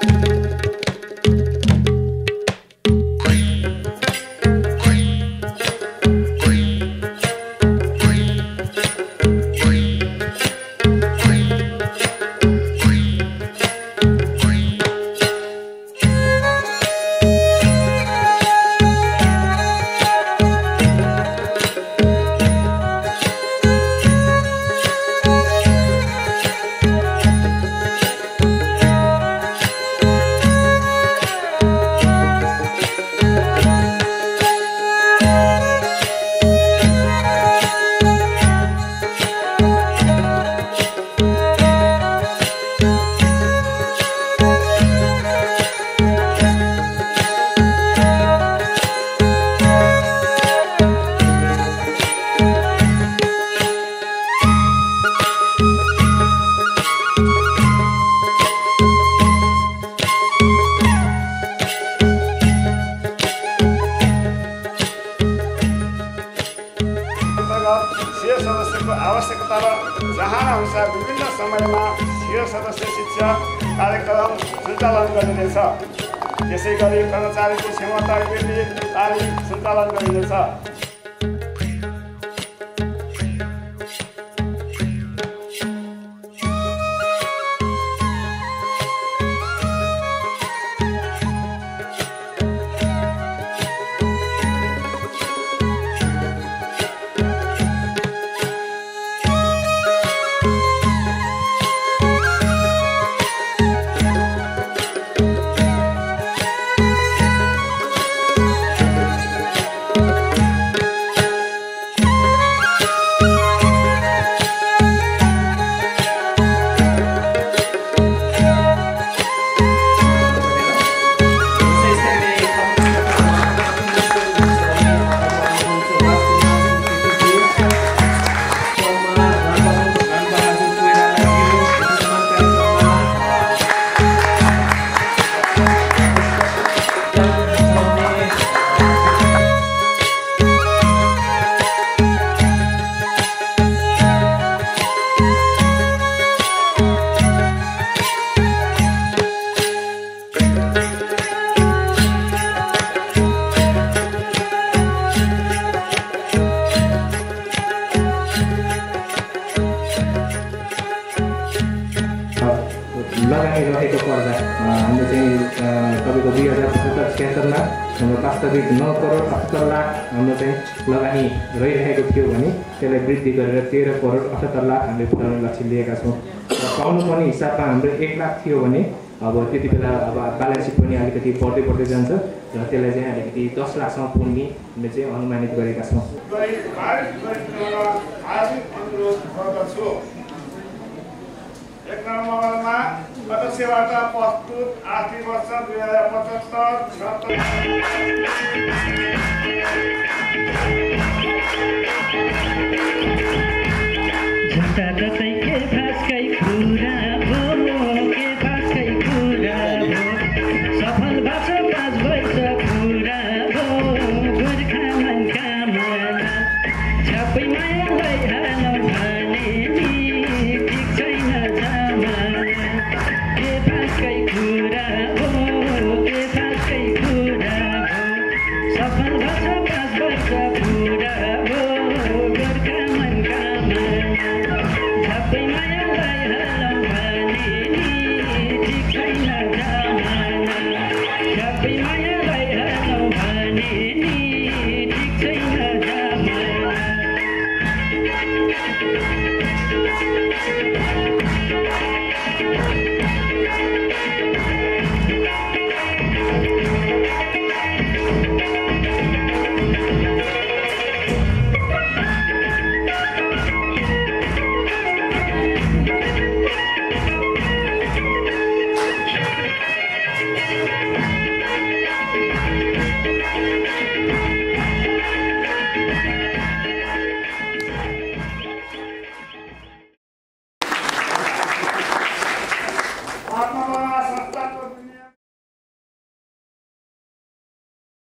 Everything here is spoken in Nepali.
आवश्यकता र चाहनाअनुसार विभिन्न समयमा शिविर सदस्य शिक्षा कार्यक्रम सञ्चालन गरिनेछ। त्यसैगरी कर्मचारीको क्षमता वृद्धि तालिम सञ्चालन गरिनेछ। लगाइरहेको पर्दा हामीले चाहिँ तपाईँको 2075-76मा हाम्रो वास्तविक 9 करोड 78 लाख हाम्रो चाहिँ लगानी रहिरहेको थियो भने त्यसलाई वृद्धि गरेर 13 करोड 78 लाख हामीले पुर्याउने लक्ष्य लिएका छौँ। र पाउनु पर्ने हिसाबमा हाम्रो 1 लाख थियो भने अब त्यति बेला अब ब्यालेन्स सिट पनि अलिकति बढ्दै जान्छ र त्यसलाई चाहिँ अलिकति 10 लाखसम्म पुग्ने हामीले चाहिँ अनुमानित गरेका छौँ। एक नम्बरमा अध्यक्षबाट प्रस्तुत आर्थिक वर्ष 2024